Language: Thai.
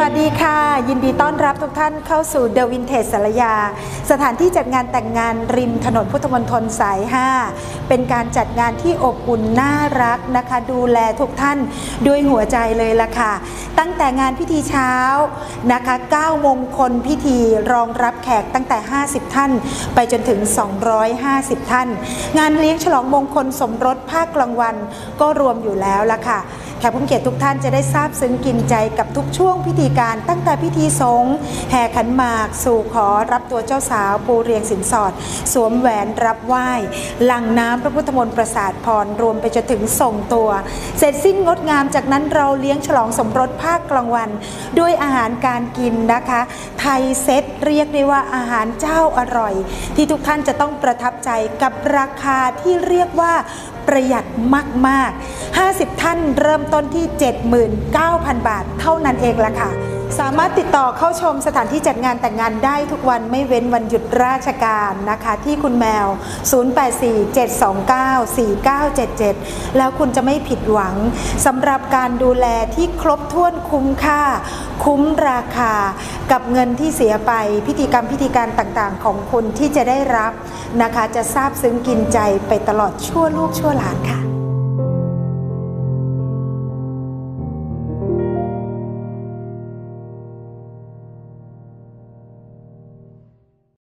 วัสดีค่ะยินดีต้อนรับทุกท่านเข้าสู่เดอะวินเทจสารยาสถานที่จัดงานแต่งงานริมถนนพุทธมณฑลสาย 5เป็นการจัดงานที่อบอุ่นน่ารักนะคะดูแลทุกท่านด้วยหัวใจเลยล่ะค่ะตั้งแต่งานพิธีเช้านะคะ9 มงคลพิธีรองรับแขกตั้งแต่50ท่านไปจนถึง250ท่านงานเลี้ยงฉลองมงคลสมรสภาคกลางวันก็รวมอยู่แล้วล่ะค่ะแขกผู้เกียรติทุกท่านจะได้ทราบซึ้งกินใจกับทุกช่วงพิธีการตั้งแต่พิธีสงฆ์แห่ขันหมากสู่ขอรับตัวเจ้าสาวปูเรียงสินสอดสวมแหวนรับไหว้หลั่งน้ำพระพุทธมนต์ประสาทพรรวมไปจนถึงส่งตัวเสร็จสิ้นงดงามจากนั้นเราเลี้ยงฉลองสมรสภาคกลางวันด้วยอาหารการกินนะคะไทยเซตเรียกได้ว่าอาหารเจ้าอร่อยที่ทุกท่านจะต้องประทับใจกับราคาที่เรียกว่าประหยัดมากๆ50ท่านเริ่มต้นที่ 79,000 บาทเท่านั้นเองล่ะค่ะสามารถติดต่อเข้าชมสถานที่จัดงานแต่งงานได้ทุกวันไม่เว้นวันหยุดราชการนะคะที่คุณแมว 0847294977 แล้วคุณจะไม่ผิดหวังสำหรับการดูแลที่ครบถ้วนคุ้มค่าคุ้มราคากับเงินที่เสียไปพิธีการต่างๆของคุณที่จะได้รับนะคะจะซาบซึ้งกินใจไปตลอดชั่วลูกชั่วหลานค่ะ